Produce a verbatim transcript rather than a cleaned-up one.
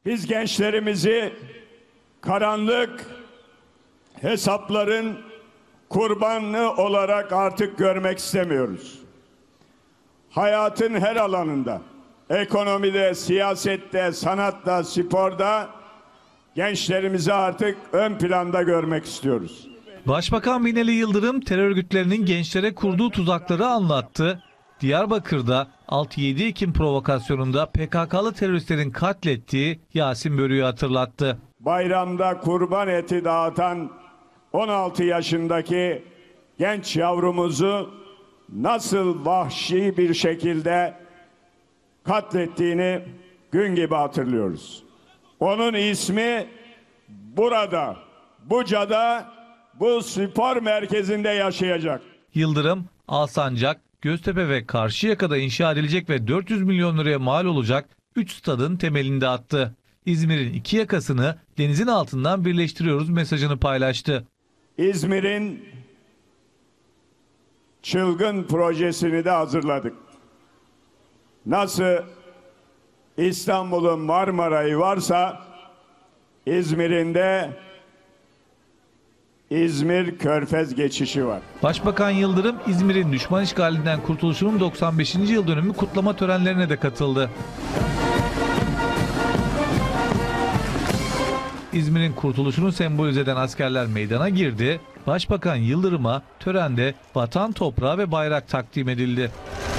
Biz gençlerimizi karanlık hesapların kurbanı olarak artık görmek istemiyoruz. Hayatın her alanında, ekonomide, siyasette, sanatta, sporda gençlerimizi artık ön planda görmek istiyoruz. Başbakan Binali Yıldırım terör örgütlerinin gençlere kurduğu tuzakları anlattı. Diyarbakır'da altı yedi Ekim provokasyonunda P K K'lı teröristlerin katlettiği Yasin Börü'yü hatırlattı. Bayramda kurban eti dağıtan on altı yaşındaki genç yavrumuzu nasıl vahşi bir şekilde katlettiğini gün gibi hatırlıyoruz. Onun ismi burada, Buca'da, bu spor merkezinde yaşayacak. Yıldırım, Alsancak, Göztepe ve Karşıyaka'da inşa edilecek ve dört yüz milyon liraya mal olacak üç stadın temelini de attı. İzmir'in iki yakasını denizin altından birleştiriyoruz mesajını paylaştı. İzmir'in çılgın projesini de hazırladık. Nasıl İstanbul'un Marmara'yı varsa İzmir'in de İzmir Körfez geçişi var. Başbakan Yıldırım, İzmir'in düşman işgalinden kurtuluşunun doksan beşinci yıl dönümü kutlama törenlerine de katıldı. İzmir'in kurtuluşunu sembolize eden askerler meydana girdi. Başbakan Yıldırım'a törende vatan toprağı ve bayrak takdim edildi.